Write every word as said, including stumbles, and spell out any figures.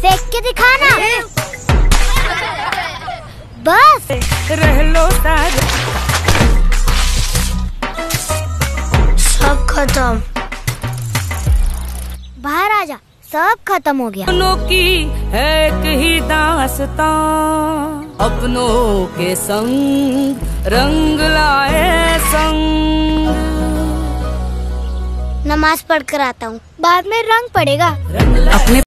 फेंक के दिखाना। बस रह लो सारे। सब खत्म। बाहर आजा, सब खत्म हो गया। अपनों की है एक ही दास्तां, अपनों के संग रंग लाए संग। नमाज पढ़ कर आता हूँ, बाद में रंग पड़ेगा। अपने